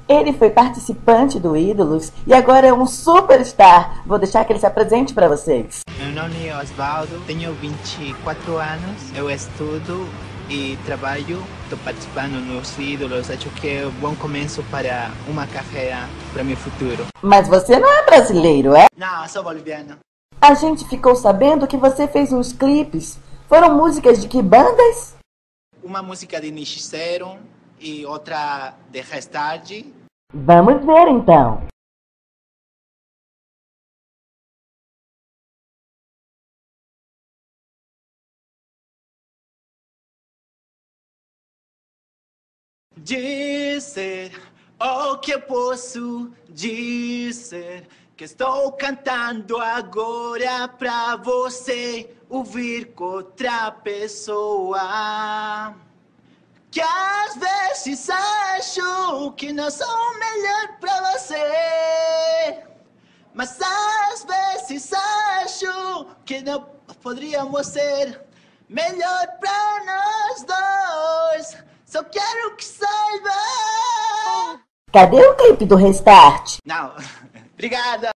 Ele foi participante do Ídolos e agora é um superstar. Vou deixar que ele se apresente para vocês. Meu nome é Osvaldo, tenho 24 anos, eu estudo e trabalho, estou participando nos Ídolos, acho que é um bom começo para uma carreira para meu futuro. Mas você não é brasileiro, é? Não, sou boliviano. A gente ficou sabendo que você fez uns clipes. Foram músicas de que bandas? Uma música de Nichicero e outra de Restart. Vamos ver então. Dizer o que eu posso dizer, que estou cantando agora pra você ouvir com outra pessoa. Que às vezes acho que não sou melhor pra você, mas às vezes acho que não poderíamos ser melhor pra nós dois. Só quero que saiba. Cadê o clipe do Restart? Não, obrigada.